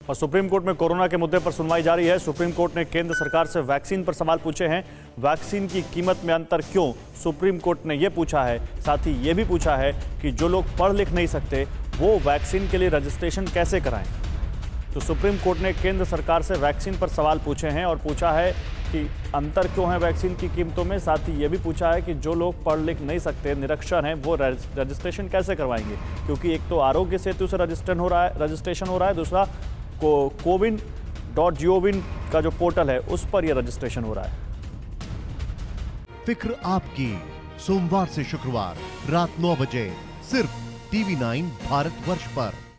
और supreme court में corona के मुद्दे पर सुनवाई जारी है। सुप्रीम कोर्ट ने केंद्र सरकार से वैक्सीन पर सवाल पूछे हैं। वैक्सीन की कीमत में अंतर क्यों, सुप्रीम कोर्ट ने यह पूछा है। साथ ही ये भी पूछा है कि जो लोग पढ़ लिख नहीं सकते वो वैक्सीन के लिए रजिस्ट्रेशन कैसे कराएं। तो सुप्रीम कोर्ट ने केंद्र सरकार से वैक्सीन पर सवाल पूछे हैं और पूछा है कि अंतर क्यों है वैक्सीन की कीमतों में। साथ ही ये भी पूछा है कि जो लोग पढ़ लिख नहीं सकते, निरक्षर हैं, वो रजिस्ट्रेशन कैसे करवाएंगे। क्योंकि एक तो आरोग्य सेतु से रजिस्ट्रेशन हो रहा है, दूसरा cowin.gov का जो पोर्टल है उस पर यह रजिस्ट्रेशन हो रहा है। फिक्र आपकी, सोमवार से शुक्रवार रात 9 बजे सिर्फ TV9 भारतवर्ष पर।